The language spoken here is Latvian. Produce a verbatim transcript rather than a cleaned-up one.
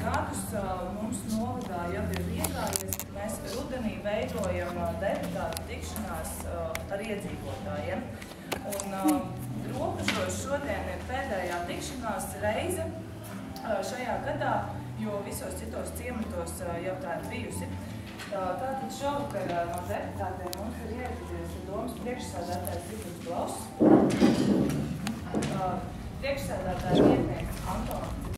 gadus mums novadā jau ir iegājies, ka mēs rudenī veidojam deputātu tikšanās ar iedzīvotājiem. Un Rokužos šodien ir pēdējā tikšanās reize šajā gadā, jo visos citos ciematos jau tā ir bijusi. Tātad šovakar no deputātiem mums ir ieradies domas priekšsēdētājs Zigmunds Glauss, priekšsēdētāja vietnieks Antons